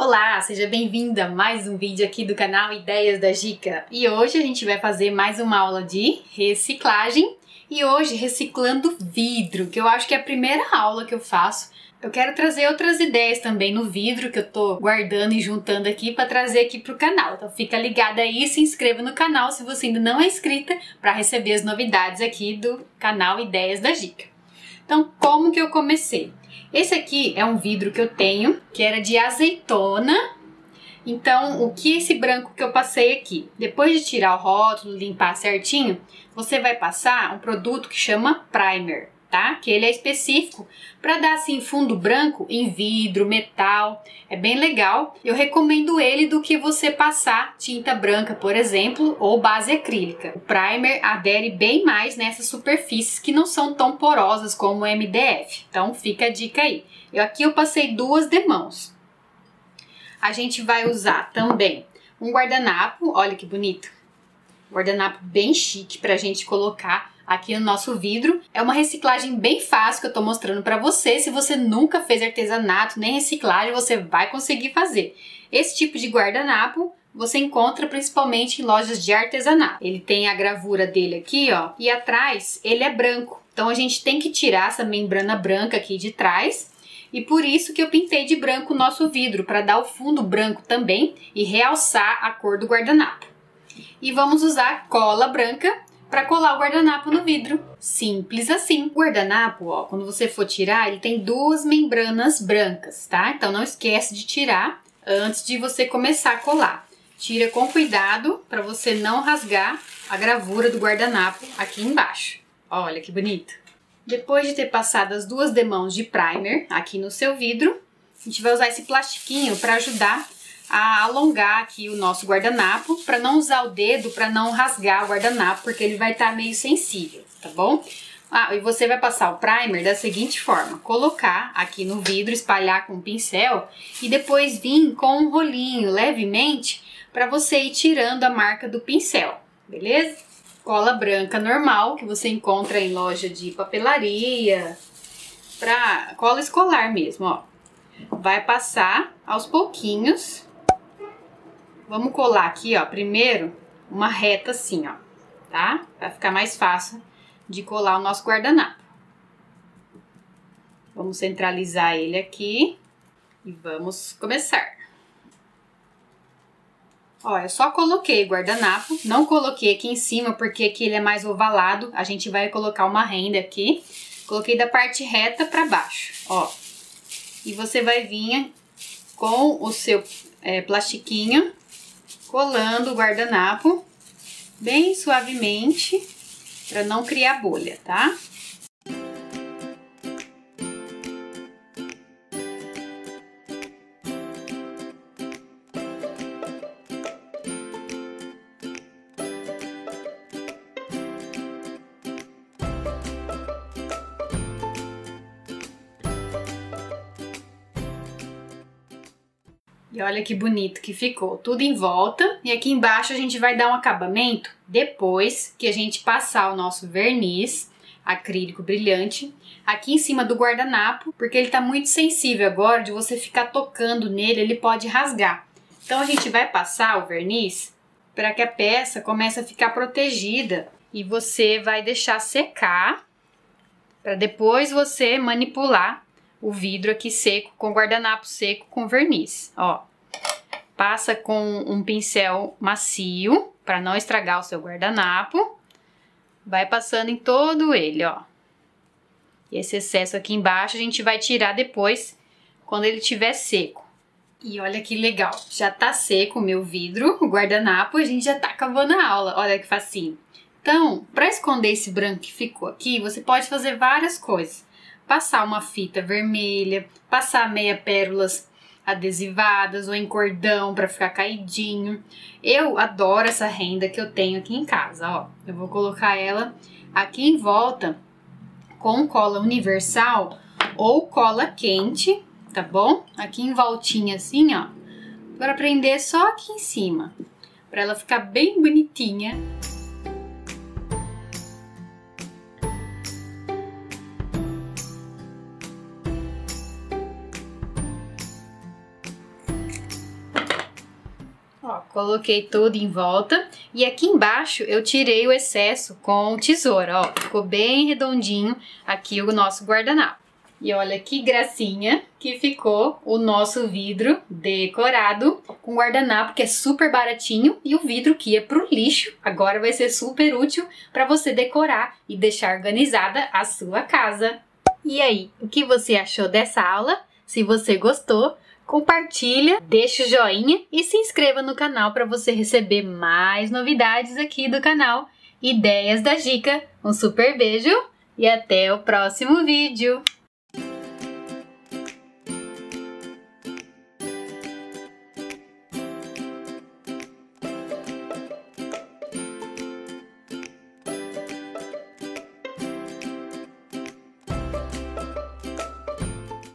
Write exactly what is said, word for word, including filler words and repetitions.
Olá, seja bem-vinda a mais um vídeo aqui do canal Ideias da Gica. E hoje a gente vai fazer mais uma aula de reciclagem e hoje reciclando vidro, que eu acho que é a primeira aula que eu faço. Eu quero trazer outras ideias também no vidro que eu tô guardando e juntando aqui para trazer aqui pro canal. Então fica ligada aí e se inscreva no canal se você ainda não é inscrita para receber as novidades aqui do canal Ideias da Gica. Então, como que eu comecei? Esse aqui é um vidro que eu tenho, que era de azeitona. Então, o que esse branco que eu passei aqui? Depois de tirar o rótulo, limpar certinho, você vai passar um produto que chama primer, tá? Que ele é específico para dar assim fundo branco em vidro, metal. É bem legal. Eu recomendo ele do que você passar tinta branca, por exemplo, ou base acrílica. O primer adere bem mais nessas superfícies que não são tão porosas como o M D F. Então fica a dica aí. Eu aqui eu passei duas demãos. A gente vai usar também um guardanapo, olha que bonito. Guardanapo bem chique pra gente colocar aqui no nosso vidro. É uma reciclagem bem fácil que eu tô mostrando pra você. Se você nunca fez artesanato nem reciclagem, você vai conseguir fazer. Esse tipo de guardanapo você encontra principalmente em lojas de artesanato. Ele tem a gravura dele aqui, ó, e atrás ele é branco. Então a gente tem que tirar essa membrana branca aqui de trás. E por isso que eu pintei de branco o nosso vidro, para dar o fundo branco também e realçar a cor do guardanapo. E vamos usar cola branca para colar o guardanapo no vidro. Simples assim. O guardanapo, ó, quando você for tirar, ele tem duas membranas brancas, tá? Então não esquece de tirar antes de você começar a colar. Tira com cuidado para você não rasgar a gravura do guardanapo aqui embaixo. Olha que bonito. Depois de ter passado as duas demãos de primer aqui no seu vidro, a gente vai usar esse plastiquinho para ajudar a alongar aqui o nosso guardanapo, para não usar o dedo, para não rasgar o guardanapo, porque ele vai estar meio sensível, tá bom? Ah, e você vai passar o primer da seguinte forma, colocar aqui no vidro, espalhar com um pincel e depois vir com um rolinho levemente para você ir tirando a marca do pincel, beleza? Cola branca normal, que você encontra em loja de papelaria, pra cola escolar mesmo, ó. Vai passar aos pouquinhos. Vamos colar aqui, ó, primeiro uma reta assim, ó, tá? Vai ficar mais fácil de colar o nosso guardanapo. Vamos centralizar ele aqui e vamos começar. Ó, eu só coloquei o guardanapo, não coloquei aqui em cima porque aqui ele é mais ovalado. A gente vai colocar uma renda aqui. Coloquei da parte reta para baixo, ó. E você vai vir com o seu é, plastiquinho, colando o guardanapo bem suavemente, para não criar bolha, tá? E olha que bonito que ficou, tudo em volta. E aqui embaixo a gente vai dar um acabamento depois que a gente passar o nosso verniz acrílico brilhante aqui em cima do guardanapo, porque ele tá muito sensível agora, de você ficar tocando nele, ele pode rasgar. Então a gente vai passar o verniz para que a peça comece a ficar protegida e você vai deixar secar para depois você manipular o vidro aqui seco, com guardanapo seco com verniz, ó. Passa com um pincel macio, para não estragar o seu guardanapo. Vai passando em todo ele, ó. E esse excesso aqui embaixo a gente vai tirar depois, quando ele estiver seco. E olha que legal, já tá seco o meu vidro, o guardanapo, a gente já tá acabando a aula, olha que facinho. Então, para esconder esse branco que ficou aqui, você pode fazer várias coisas. Passar uma fita vermelha, passar meia pérolas adesivadas ou em cordão para ficar caidinho. Eu adoro essa renda que eu tenho aqui em casa, ó. Eu vou colocar ela aqui em volta com cola universal ou cola quente, tá bom? Aqui em voltinha assim, ó, para prender só aqui em cima, para ela ficar bem bonitinha. Ó, coloquei tudo em volta e aqui embaixo eu tirei o excesso com tesoura, ó. Ficou bem redondinho aqui o nosso guardanapo. E olha que gracinha que ficou o nosso vidro decorado com guardanapo, que é super baratinho, e o vidro que ia pro lixo agora vai ser super útil para você decorar e deixar organizada a sua casa. E aí, o que você achou dessa aula? Se você gostou, compartilha, deixa o joinha e se inscreva no canal para você receber mais novidades aqui do canal Ideias da Gica. Um super beijo e até o próximo vídeo!